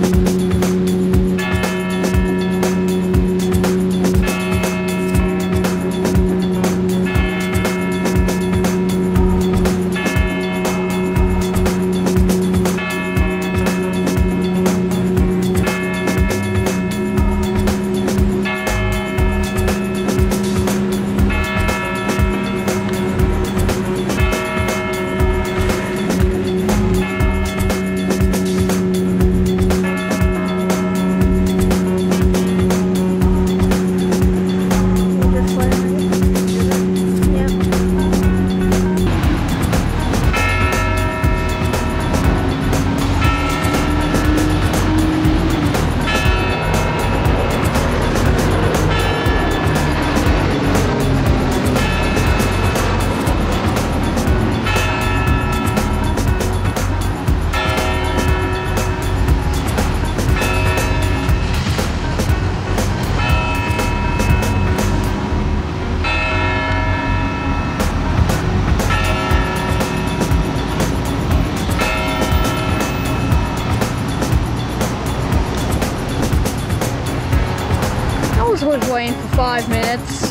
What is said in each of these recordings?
Was waiting for 5 minutes.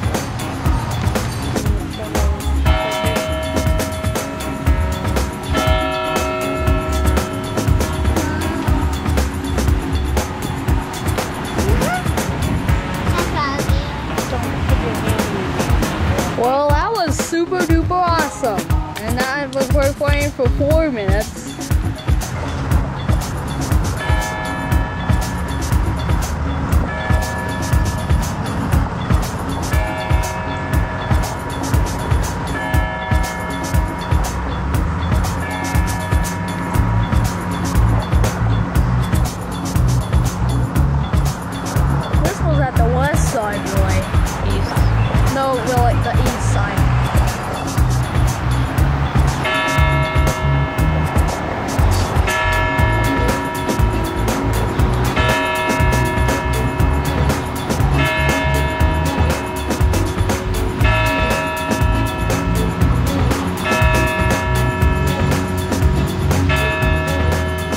Well, that was super duper awesome. And that was worth waiting for 4 minutes. Side, really. East. No, really, the east side.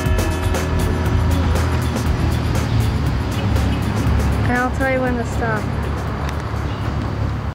And I'll tell you when to stop.